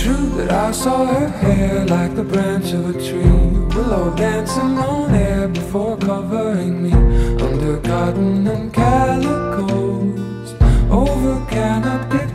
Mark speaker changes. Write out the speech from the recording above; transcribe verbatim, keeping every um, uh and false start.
Speaker 1: true that I saw her hair like the branch of a tree, willow dancing on air before covering me under cotton and calicos, over canopy